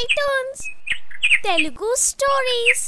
Tones Telugu stories.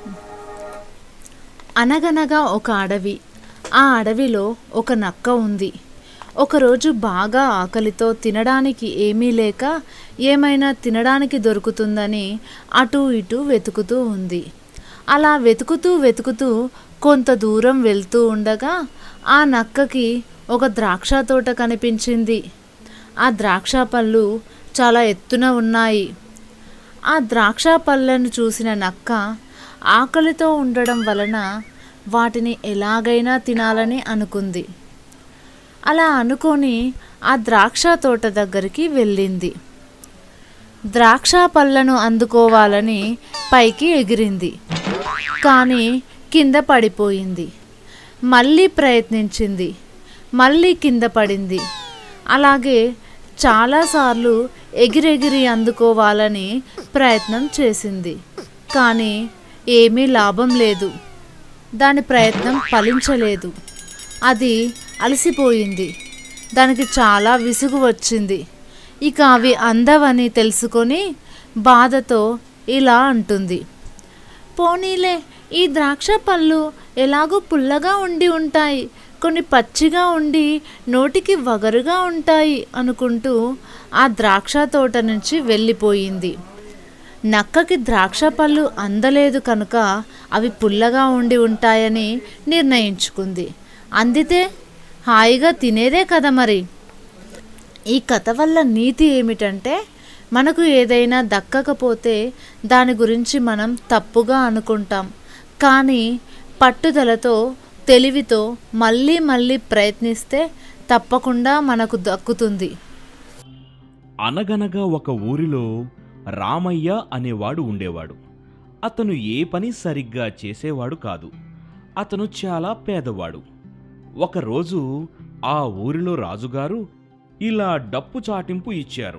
అనగనగా ఒక అడవి. ఆ అడవిలో ఒక నక్క ఉంది. ఒకరోజు బాగా ఆకలితో తినడానికి ఏమీ లేక ఏమైనా తినడానికి దొరుకుతుందని అటూ ఇటూ వెతుకుతూ ఉంది. అలా వెతుకుతూ కొంత దూరం వెళ్తూ ఉండగా ఆ నక్కకి ఒక ద్రాక్ష తోట కనిపించింది. ఆ ద్రాక్ష పళ్ళు చాలా ఎత్తున ఉన్నాయి. ఆ ద్రాక్ష పళ్ళను చూసిన నక్క ఆకలితో ఉండడం వలన వాటిని ఎలాగైనా తినాలని అనుకుంది. అలా అనుకొని ఆ ద్రాక్ష తోట దగ్గరికి వెళ్ళింది. ద్రాక్ష పళ్ళను అందుకోవాలని పైకి ఎగిరింది, కానీ కింద పడిపోయింది. మళ్ళీ ప్రయత్నించింది, మళ్ళీ కింద పడింది. అలాగే చాలాసార్లు ఎగిరెగిరి అందుకోవాలని ప్రయత్నం చేసింది, కానీ ఏమీ లాభం లేదు. దాని ప్రయత్నం ఫలించలేదు. అది అలసిపోయింది. దానికి చాలా విసుగు వచ్చింది. ఇక అవి అందవని తెలుసుకొని బాధతో ఇలా అంటుంది, పోనీలే, ఈ ద్రాక్ష పళ్ళు ఎలాగో పుల్లగా ఉండి ఉంటాయి, కొన్ని పచ్చిగా ఉండి నోటికి వగరుగా ఉంటాయి అనుకుంటూ ఆ ద్రాక్ష తోట నుంచి వెళ్ళిపోయింది. నక్కకి ద్రాక్ష పళ్ళు అందలేదు కనుక అవి పుల్లగా ఉండి ఉంటాయని నిర్ణయించుకుంది. అందితే హాయిగా తినేదే కదా మరి. ఈ కథ వల్ల నీతి ఏమిటంటే, మనకు ఏదైనా దక్కకపోతే దాని గురించి మనం తప్పుగా అనుకుంటాం, కానీ పట్టుదలతో తెలివితో మళ్ళీ ప్రయత్నిస్తే తప్పకుండా మనకు దక్కుతుంది. అనగనగా ఒక ఊరిలో రామయ్య అనేవాడు ఉండేవాడు. అతను ఏ పని సరిగ్గా చేసేవాడు కాదు. అతను చాలా పేదవాడు. ఒకరోజు ఆ ఊరిలో రాజుగారు ఇలా డప్పు చాటింపు ఇచ్చారు.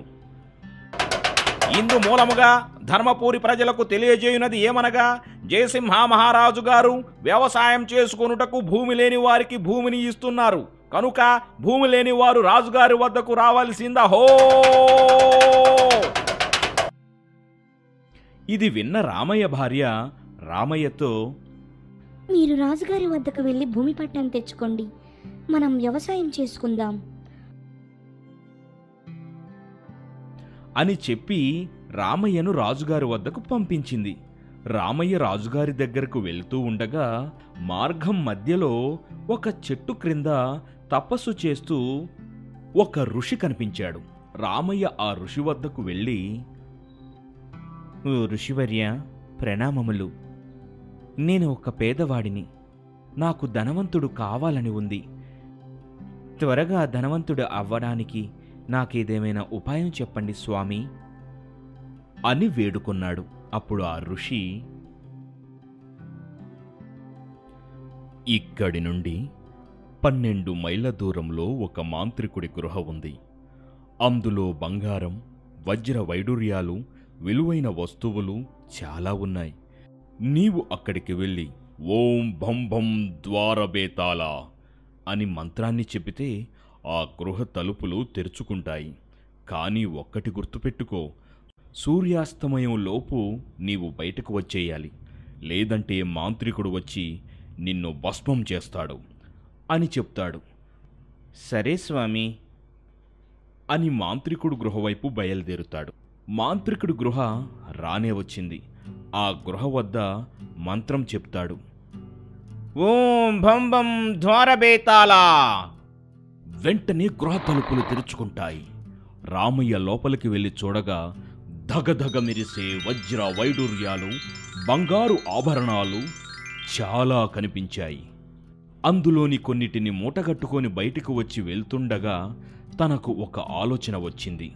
ఇందు మూలముగా ధర్మపూరి ప్రజలకు తెలియజేయునది ఏమనగా, జయసింహ మహారాజు గారు వ్యవసాయం చేసుకొనుటకు భూమి లేని వారికి భూమిని ఇస్తున్నారు కనుక భూమి లేని వారు రాజుగారి వద్దకు రావాల్సిందా హో. ఇది విన్న రామయ్య భార్య రామయ్యతో, మీరు రాజుగారి వద్దకు వెళ్ళి భూమి పట్టాన్ని తెచ్చుకోండి, మనం వ్యవసాయం చేసుకుందాం అని చెప్పి రామయ్యను రాజుగారి వద్దకు పంపించింది. రామయ్య రాజుగారి దగ్గరకు వెళ్తూ ఉండగా మార్గం మధ్యలో ఒక చెట్టు క్రింద తపస్సు చేస్తూ ఒక ఋషి కనిపించాడు. రామయ్య ఆ ఋషి వద్దకు వెళ్ళి, ఓ ఋషివర్య, ప్రణామములు. నేను ఒక పేదవాడిని. నాకు ధనవంతుడు కావాలని ఉంది. త్వరగా ధనవంతుడు అవ్వడానికి నాకేదేమైనా ఉపాయం చెప్పండి స్వామి అని వేడుకున్నాడు. అప్పుడు ఆ ఋషి, ఇక్కడి నుండి 12 మైళ్ళ దూరంలో ఒక మాంత్రికుడి గృహ ఉంది. అందులో బంగారం, వజ్ర వైడూర్యాలు, విలువైన వస్తువులు చాలా ఉన్నాయి. నీవు అక్కడికి వెళ్ళి ఓం భం భం ద్వారబేతాళ అని మంత్రాన్ని చెబితే ఆ గృహ తలుపులు తెరుచుకుంటాయి. కానీ ఒక్కటి గుర్తుపెట్టుకో, సూర్యాస్తమయం లోపు నీవు బయటకు వచ్చేయాలి, లేదంటే మాంత్రికుడు వచ్చి నిన్ను భస్మం చేస్తాడు అని చెప్తాడు. సరే స్వామి అని మాంత్రికుడు గృహవైపు బయలుదేరుతాడు. మాంత్రికుడి గృహ రానే వచ్చింది. ఆ గృహ వద్ద మంత్రం చెప్తాడు, ఓం భం భం ద్వారబేతాళ. వెంటనే గృహ తలుపులు తెరుచుకుంటాయి. రామయ్య లోపలికి వెళ్ళి చూడగా ధగధగ మెరిసే వజ్ర వైడూర్యాలు, బంగారు ఆభరణాలు చాలా కనిపించాయి. అందులోని కొన్నిటిని మూటగట్టుకొని బయటికి వచ్చి వెళ్తుండగా తనకు ఒక ఆలోచన వచ్చింది.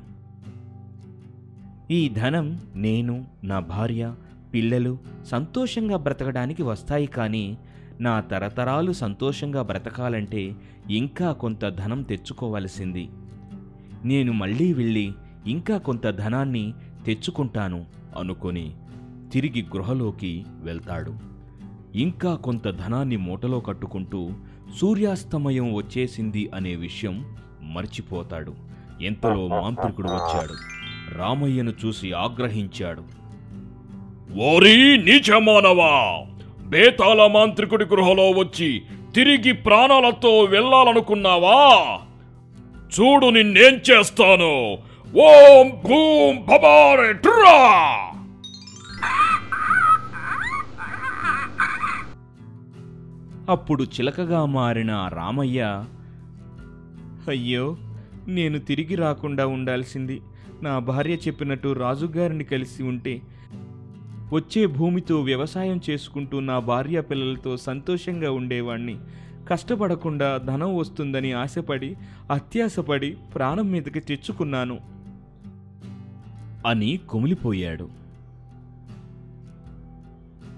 ఈ ధనం నేను, నా భార్య, పిల్లలు సంతోషంగా బ్రతకడానికి వస్తాయి, కానీ నా తరతరాలు సంతోషంగా బ్రతకాలంటే ఇంకా కొంత ధనం తెచ్చుకోవలసింది. నేను మళ్ళీ వెళ్ళి ఇంకా కొంత ధనాన్ని తెచ్చుకుంటాను అనుకొని తిరిగి గృహలోకి వెళ్తాడు. ఇంకా కొంత ధనాన్ని మూటలో కట్టుకుంటూ సూర్యాస్తమయం వచ్చేసింది అనే విషయం మర్చిపోతాడు. ఎంతలో మాంత్రికుడు వచ్చాడు. రామయ్యను చూసి ఆగ్రహించాడు. ఓరీ నీచమానవా! బేతాళ మాంత్రికుడి గృహలో వచ్చి తిరిగి ప్రాణాలతో వెళ్ళాలనుకున్నావా? చూడు నిన్నేం చేస్తాను. ఓం భూం భవారే ట్రా! అప్పుడు చిలకగా మారిన రామయ్య, అయ్యో, నేను తిరిగి రాకుండా ఉండాల్సింది. నా భార్య చెప్పినట్టు రాజుగారిని కలిసి ఉంటే వచ్చే భూమితో వ్యవసాయం చేసుకుంటూ నా భార్య పిల్లలతో సంతోషంగా ఉండేవాణ్ణి. కష్టపడకుండా ధనం వస్తుందని ఆశపడి అత్యాశపడి ప్రాణం మీదకి తెచ్చుకున్నాను అని కుమిలిపోయాడు.